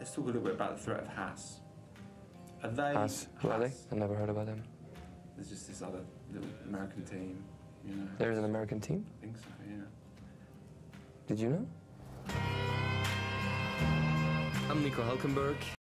let's talk a little bit about the threat of HAAS. Are they? HAAS? Who are they? I never heard about them. There's just this other little American team, you know. There's an American team? I think so, yeah. Did you know? I'm Nico Hulkenberg.